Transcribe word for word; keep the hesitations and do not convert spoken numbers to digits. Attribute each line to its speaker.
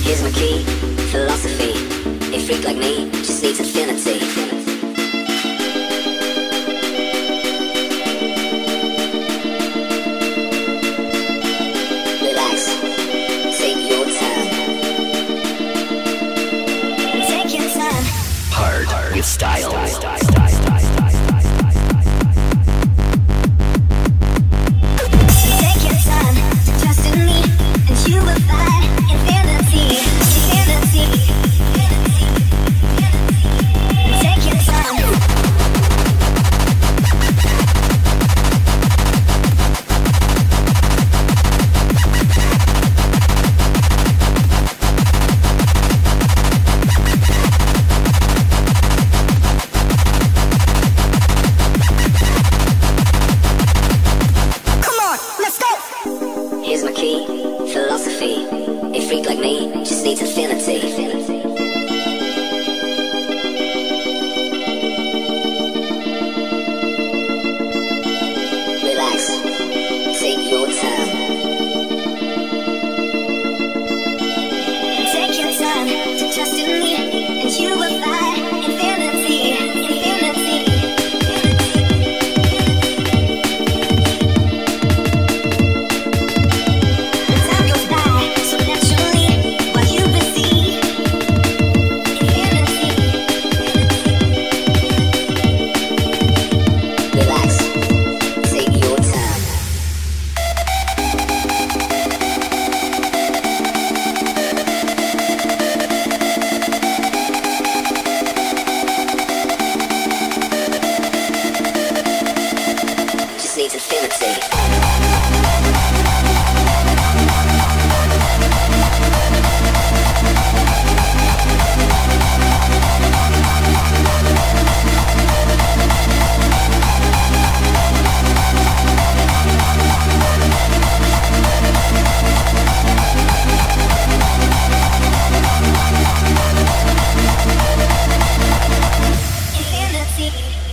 Speaker 1: Here's my key, philosophy. A freak like me just needs affinity. Relax, take your time. Take your time. Hard with style. Take your time to trust in me, and you will find infinity. Infinity. Take your time. Come on, let's go. Here's my key, philosophy. A freak like me just needs affinity. Relax, take your time. Take your time to trust in me, and you will find infinity. Infinity. The time goes by so naturally while you receive infinity. Relax, take your time. Just needs infinity. Infinity.